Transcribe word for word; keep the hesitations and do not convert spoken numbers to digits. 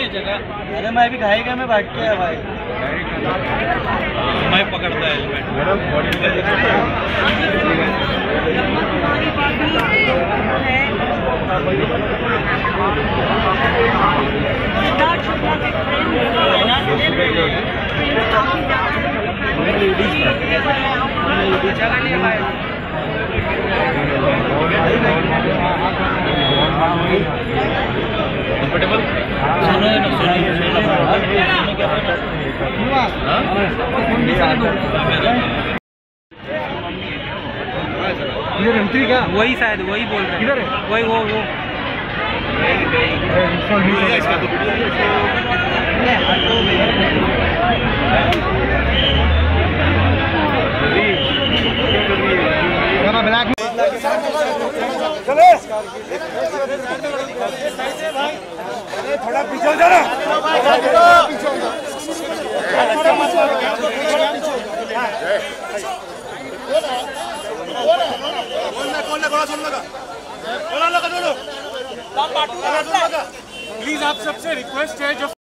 है जगह। अरे मैं भी खाएगा, मैं भाग के आया भाई। मैं पकड़ता है हेलमेट। सिद्धार्थ शुक्ला के फ्रेंड जगह नहीं है। कंफर्टेबल सुनो ना, सुनो इधर एंट्री क्या? वही शायद वही बोल रहे हैं। किधर है? वही वो वो ब्लैक थोड़ा पीछे जाना। प्लीज आप सबसे रिक्वेस्ट है जो